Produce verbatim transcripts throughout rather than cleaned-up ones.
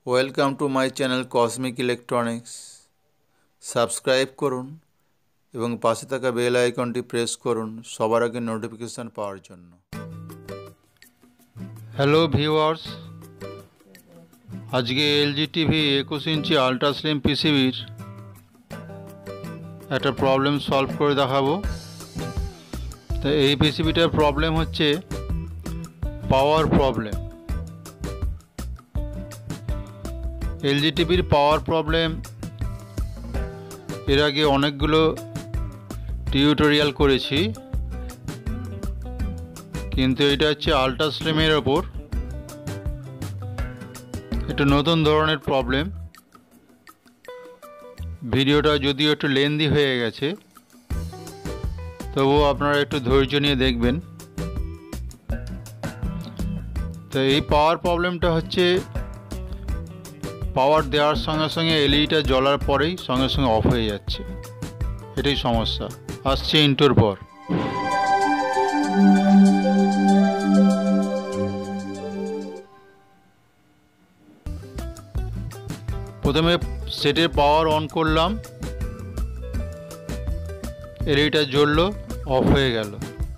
Welcome to my channel cosmic electronics. Subscribe করুন এবং পাশে থাকা বেল আইকনটি প্রেস করুন সবার আগে নোটিফিকেশন পাওয়ার জন্য। হ্যালো ভিউয়ার্স, আজকে এলজি টিভি একুশ ইঞ্চি আল্ট্রা স্লিম পিসিবির একটা প্রবলেম সলভ করে দেখাবো। তো এই পিসিবিটার প্রবলেম হচ্ছে পাওয়ার প্রবলেম। এলজি টিভির পাওয়ার প্রবলেম এর আগে অনেকগুলো টিউটোরিয়াল করেছি, কিন্তু এটা হচ্ছে আল্ট্রা স্লিমের ওপর একটা নতুন ধরনের প্রবলেম। ভিডিওটা যদিও একটু লেন্দি হয়ে গেছে, তবুও আপনারা একটু ধৈর্য নিয়ে দেখবেন। তো এই পাওয়ার প্রবলেমটা হচ্ছে পাওয়ার দেওয়ার সঙ্গে সঙ্গে এলইডিটা জ্বলার পরেই সঙ্গে সঙ্গে অফ হয়ে যাচ্ছে, এটাই সমস্যা। আসছে ইন্টোর পর। প্রথমে সেটের পাওয়ার অন করলাম, এলইডিটা জ্বললো, অফ হয়ে গেল।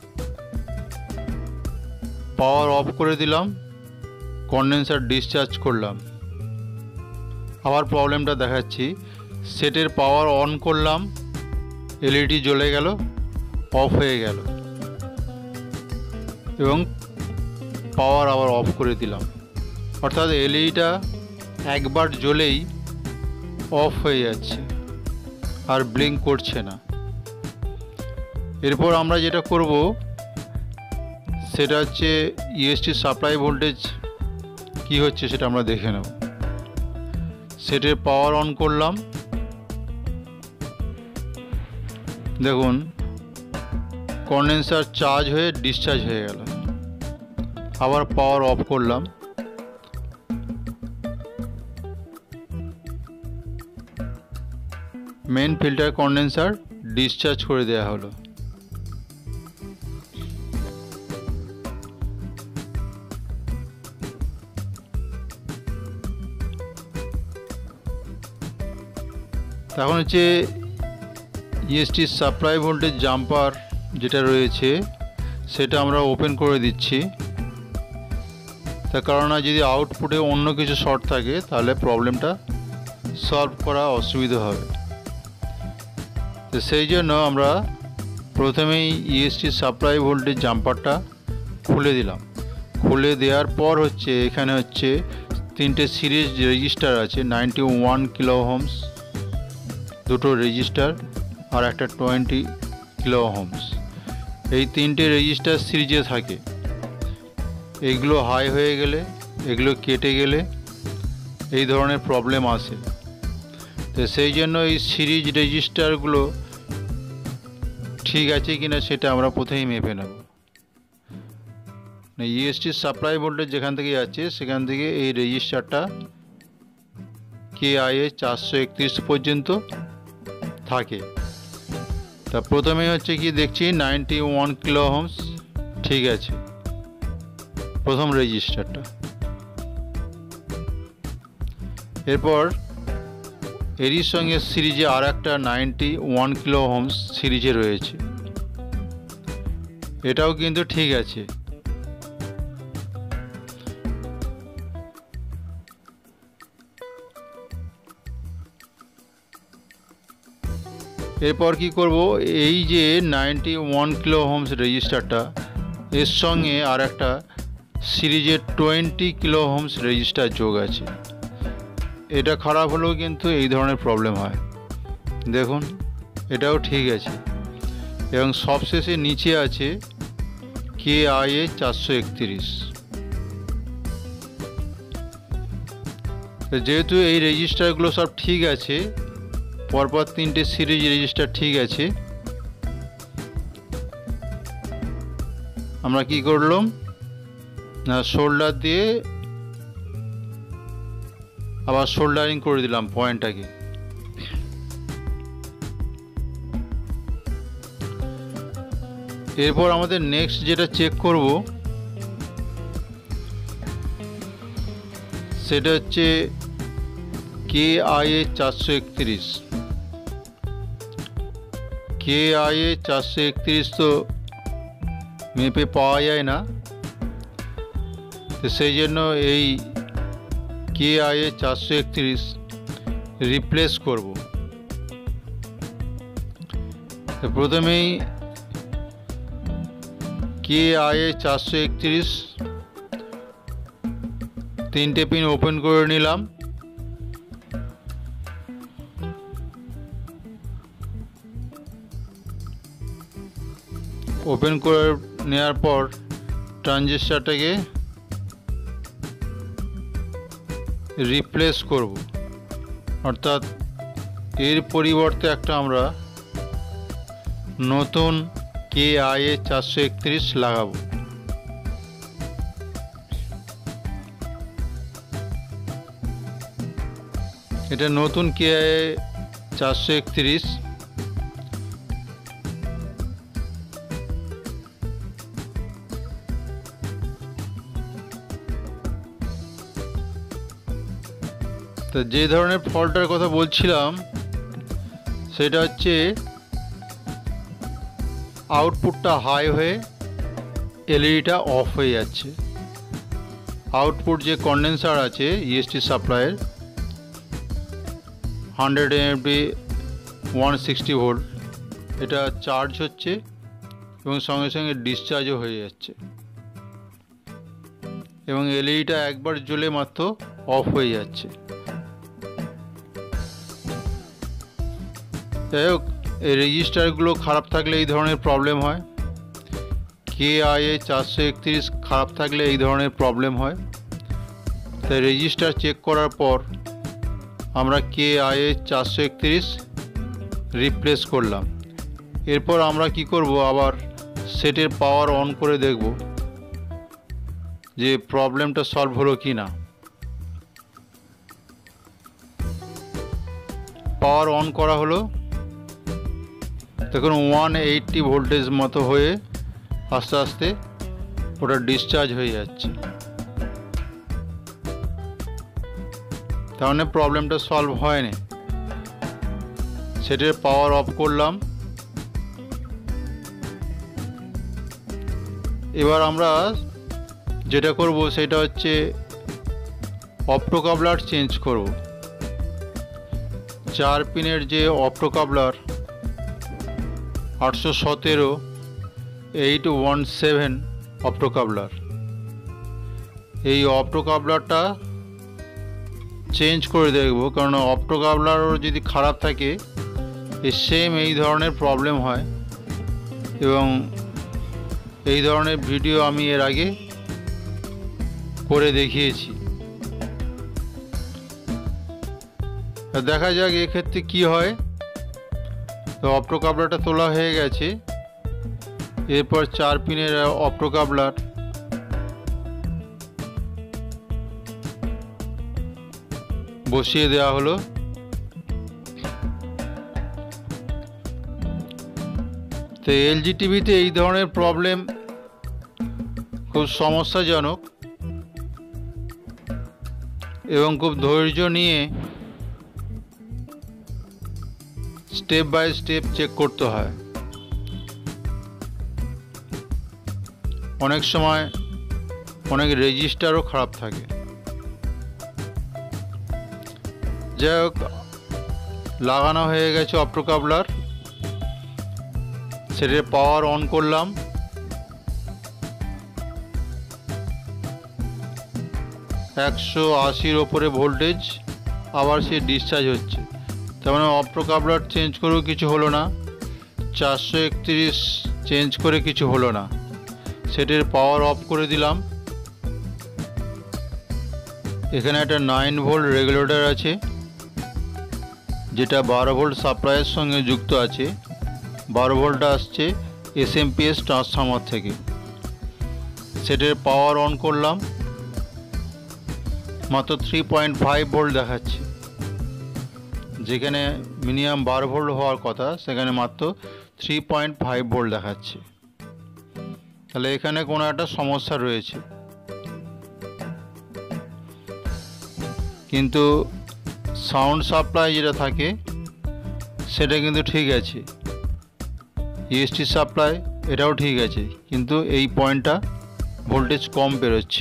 পাওয়ার অফ করে দিলাম, কন্ডেন্সার ডিসচার্জ করলাম। আবার প্রবলেমটা দেখাচ্ছি, সেটের পাওয়ার অন করলাম, এলইডি জ্বলে গেল, অফ হয়ে গেল, এবং পাওয়ার আবার অফ করে দিলাম। অর্থাৎ এলইডিটা একবার জ্বলেই অফ হয়ে যাচ্ছে, আর ব্লিঙ্ক করছে না। এরপর আমরা যেটা করব সেটা হচ্ছে ইএসটি সাপ্লাই ভোল্টেজ কি হচ্ছে সেটা আমরা দেখে নেব। সেটের পাওয়ার অন করলাম, দেখুন কন্ডেন্সার চার্জ হয়ে ডিসচার্জ হয়ে গেল। আবার পাওয়ার অফ করলাম, মেন ফিল্টার কন্ডেন্সার ডিসচার্জ করে দেওয়া হলো। এখন হচ্ছে ইএসটি সাপ্লাই ভোল্টেজ জাম্পার যেটা রয়েছে সেটা আমরা ওপেন করে দিচ্ছি। তার কারণ যদি আউটপুটে অন্য কিছু শর্ট থাকে তাহলে প্রবলেমটা সলভ করা অসুবিধা হবে। তো সেই জন্য আমরা প্রথমেই ইএসটি সাপ্লাই ভোল্টেজ জাম্পারটা খুলে দিলাম। খুলে দেওয়ার পর হচ্ছে এখানে হচ্ছে তিনটে সিরিজ রেজিস্টার আছে, নাইনটি ওয়ান কিলো ওহমস দুটো রেজিস্টার আর একটা টোয়েন্টি কিলো ওহমস। এই তিনটে রেজিস্টার সিরিজে থাকে। এগুলো হাই হয়ে গেলে, এগুলো কেটে গেলে এই ধরনের প্রবলেম আসে। তো সেই জন্য এই সিরিজ রেজিস্টারগুলো ঠিক আছে কিনা সেটা আমরা প্রথমেই মেপে নেব। ইএসটি সাপ্লাই ভোল্টেজ যেখান থেকে যাচ্ছে সেখান থেকে এই রেজিস্টারটা কে আই এ চারশো একত্রিশ পর্যন্ত থাকে। তা প্রথমে হচ্ছে কি দেখছি নাইনটি ওয়ান কিলো ওহমস ঠিক আছে, প্রথম রেজিস্টারটা। এরপর এরই সঙ্গে সিরিজে আর একটা নাইনটি ওয়ান কিলো ওহমস সিরিজে রয়েছে, এটাও কিন্তু ঠিক আছে। এরপর কি করব, এই যে নাইনটি ওয়ান কিলো ওহমস রেজিস্টারটা এর সঙ্গে আর একটা সিরিজের টোয়েন্টি কিলো ওহমস রেজিস্টার যোগ আছে। এটা খারাপ হলেও কিন্তু এই ধরনের প্রবলেম হয়। দেখুন এটাও ঠিক আছে, এবং সবশেষে নিচে আছে কে আই এ চারশো একত্রিশ। যেহেতু এই রেজিস্টারগুলো সব ঠিক আছে, পরপর তিনটে সিরিজ রেজিস্টার ঠিক আছে, আমরা কি করলাম না শোল্ডার দিয়ে আবার শোল্ডারিং করে দিলাম পয়েন্টটাকে। এরপর আমাদের নেক্সট যেটা চেক করব সেটা হচ্ছে কে আই এ চারশো একত্রিশ কে আই এ চারশো একত্রিশ তো মেপে পাওয়া যায় না, তো সেই জন্য এই কে আই এ চারশো একত্রিশ রিপ্লেস করব। তো প্রথমেই কে আই এ চারশো একত্রিশ তিনটে পিন ওপেন করে নিলাম। ওপেন করে নেওয়ার পর ট্রানজিস্টরটাকে রিপ্লেস করব, অর্থাৎ এর পরিবর্তে একটা আমরা নতুন কে আই এ চারশো একত্রিশ লাগাবো। এটা নতুন কে আই এ চারশো একত্রিশ। তো যে ধরনের ফল্টের কথা বলছিলাম সেটা হচ্ছে আউটপুটটা হাই হয়ে এলইডিটা অফ হয়ে যাচ্ছে। আউটপুট যে কন্ডেন্সার আছে ইএসটি সাপ্লাইয়ের hundred MFD one sixty volt, এটা চার্জ হচ্ছে এবং সঙ্গে সঙ্গে ডিসচার্জও হয়ে যাচ্ছে এবং এলইডিটা একবার জ্বলে মাত্র অফ হয়ে যাচ্ছে। যাই হোক, এই রেজিস্টারগুলো খারাপ থাকলে এই ধরনের প্রবলেম হয়। কে আই এ চারশো একত্রিশ খারাপ থাকলে এই ধরনের প্রবলেম হয়। তাই রেজিস্টার চেক করার পর আমরা কে আই এ চারশো একত্রিশ রিপ্লেস করলাম। এরপর আমরা কি করব, আবার সেটের পাওয়ার অন করে দেখব যে প্রবলেমটা সলভ হলো কি না। পাওয়ার অন করা হলো, দেখুন ওয়ান এইটটি ভোল্টেজ মতো হয়ে আস্তে আস্তে ওটা ডিসচার্জ হয়ে যাচ্ছে। তার মানে প্রবলেমটা সলভ হয়নি। সেটের পাওয়ার অফ করলাম। এবার আমরা যেটা করব সেটা হচ্ছে অপ্টোকাপলার চেঞ্জ করব। চার পিনের যে অপ্টোকাপলার আটশো সতেরো এইট ওয়ান সেভেন অপ্টোকাপলার, এই অপ্টোকাপলারটা চেঞ্জ করে দেখব, কারণ অপ্টোকাপলারও যদি খারাপ থাকে এই সেম এই ধরনের প্রবলেম হয় এবং এই ধরনের ভিডিও আমি এর আগে করে দেখিয়েছি। দেখা যাক এক্ষেত্রে কি হয়। তো অপ্টোকাপলারটা তোলা হয়ে গেছে। এরপর চার পিনের অপ্টোকাপলার বসিয়ে দেওয়া হলো। তো এলজি টিভিতে এই ধরনের প্রবলেম খুব সমস্যাজনক এবং খুব ধৈর্য নিয়ে স্টেপ বাই স্টেপ চেক করতে হয়। অনেক সময় অনেক রেজিস্টারও খারাপ থাকে। যাই হোক, লাগানো হয়ে গেছে অপ্টোকাপলার। সেটার পাওয়ার অন করলাম। একশো আশির ওপরে ভোল্টেজ, আবার সে ডিসচার্জ হচ্ছে। তার মানে অপ্টোকাপলার চেঞ্জ করেও কিছু হলো না, চারশো একত্রিশ চেঞ্জ করে কিছু হলো না। সেটের পাওয়ার অফ করে দিলাম। এখানে একটা নাইন ভোল্ট রেগুলেটর আছে যেটা বারো ভোল্ট সাপ্লাইয়ের সঙ্গে যুক্ত আছে। বারো ভোল্টটা আসছে এসএমপিএস ট্রান্সফর্মার থেকে। সেটের পাওয়ার অন করলাম, মাত্র থ্রি পয়েন্ট ফাইভ ভোল্ট দেখাচ্ছে। যেখানে মিনিমাম বারো ভোল্ট হওয়ার কথা সেখানে মাত্র থ্রি পয়েন্ট ফাইভ ভোল্ট দেখাচ্ছে। তাহলে এখানে কোনো একটা সমস্যা রয়েছে। কিন্তু সাউন্ড সাপ্লাই যেটা থাকে সেটা কিন্তু ঠিক আছে, ইএসটি সাপ্লাই এটাও ঠিক আছে, কিন্তু এই পয়েন্টটা ভোল্টেজ কম বেরোচ্ছে।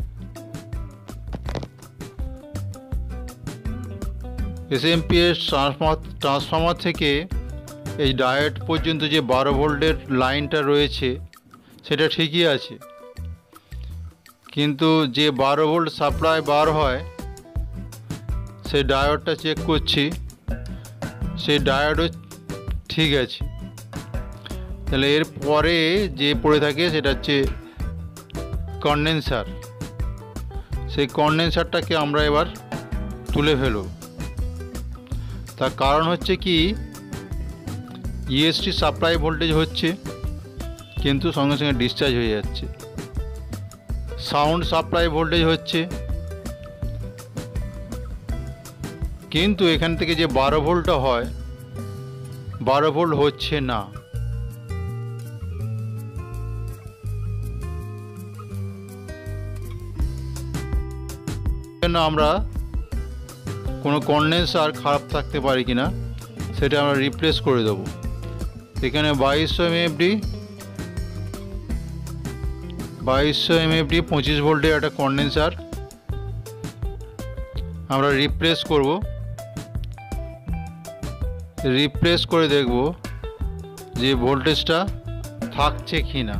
এসএমপিএস ট্রান্সফর্মার ট্রান্সফর্মার থেকে এই ডায়োড পর্যন্ত যে বারো ভোল্টের লাইনটা রয়েছে সেটা ঠিকই আছে, কিন্তু যে বারো ভোল্ট সাপ্লাই বার হয় সেই ডায়োডটা চেক করছি, সেই ডায়োডও ঠিক আছে। তাহলে এর পরে যে পড়ে থাকে সেটা হচ্ছে কন্ডেন্সার। সেই কন্ডেন্সারটাকে আমরা এবার তুলে ফেলব। তার কারণ হচ্ছে কি, ইএসটি সাপ্লাই ভোল্টেজ হচ্ছে কিন্তু সঙ্গে সঙ্গে ডিসচার্জ হয়ে যাচ্ছে, সাউন্ড সাপ্লাই ভোল্টেজ হচ্ছে কিন্তু এখান থেকে যে বারো ভোল্টটা হয় বারো ভোল্ট হচ্ছে না। জন্য আমরা কোনো কন্ডেন্সার খারাপ থাকতে পারে কিনা সেটা আমরা রিপ্লেস করে দেব। এখানে বাইশশো এমএফডি বাইশশো এমএফডি পঁচিশ ভোল্টের একটা কন্ডেন্সার আমরা রিপ্লেস করব। রিপ্লেস করে দেখব যে ভোল্টেজটা থাকছে কি না।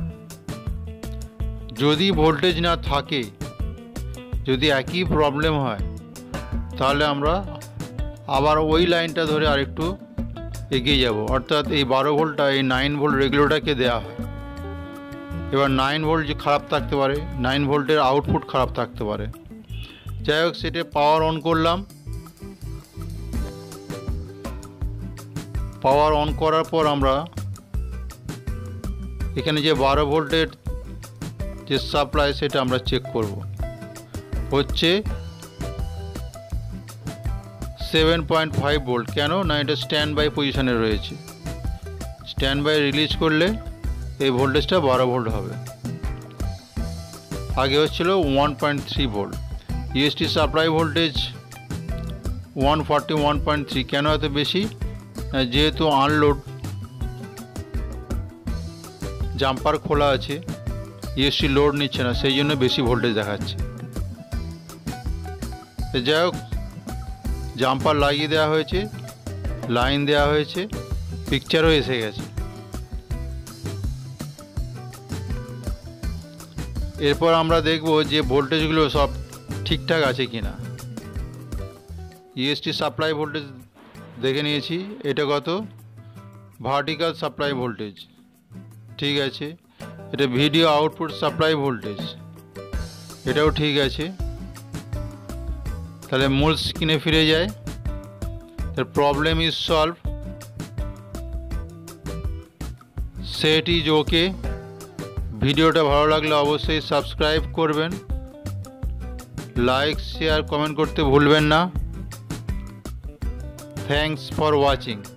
যদি ভোল্টেজ না থাকে, যদি একই প্রবলেম হয়, তাহলে আমরা আবার ওই লাইনটা ধরে আরেকটু এগিয়ে যাব, অর্থাৎ এই বারো ভোল্টটা এই নাইন ভোল্ট রেগুলেটরকে দেওয়া হয়। এবার নাইন ভোল্ট যে খারাপ থাকতে পারে, নাইন ভোল্টের আউটপুট খারাপ থাকতে পারে। যাই হোক, সেটা পাওয়ার অন করলাম। পাওয়ার অন করার পর আমরা এখানে যে বারো ভোল্টের যে সাপ্লাই সেটা আমরা চেক করব। হচ্ছে সেভেন পয়েন্ট ফাইভ ভোল্ট। কেন না, এটা স্ট্যান্ড বাই পজিশানে রয়েছে। স্ট্যান্ড বাই রিলিজ করলে এই ভোল্টেজটা বারো ভোল্ট হবে। আগে হচ্ছিল one point three volt. EST supply voltage one forty one point three. কেন এত বেশি? যেহেতু আনলোড জাম্পার খোলা আছে, ইএসটি লোড নিচ্ছে না, সেই জন্য বেশি ভোল্টেজ দেখাচ্ছে। যাই হোক, জাম্পার লাগিয়ে দেওয়া হয়েছে, লাইন দেওয়া হয়েছে, পিকচারও এসে গেছে। এরপর আমরা দেখব যে ভোল্টেজগুলো সব ঠিকঠাক আছে কি না। ইএসটি সাপ্লাই ভোল্টেজ দেখে নিয়েছি, এটা কত, ভার্টিক্যাল সাপ্লাই ভোল্টেজ ঠিক আছে। এটা ভিডিও আউটপুট সাপ্লাই ভোল্টেজ, এটাও ঠিক আছে। তাহলে মূল স্ক্রিনে ফিরে যায়। তার problem is solve, set is okay. ভিডিওটা ভালো লাগলে অবশ্যই সাবস্ক্রাইব করবেন, লাইক শেয়ার কমেন্ট করতে ভুলবেন না। Thanks for watching.